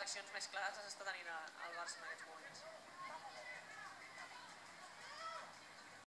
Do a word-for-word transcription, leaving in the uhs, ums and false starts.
indicacions més clares les està tenint el Barça en aquests moments.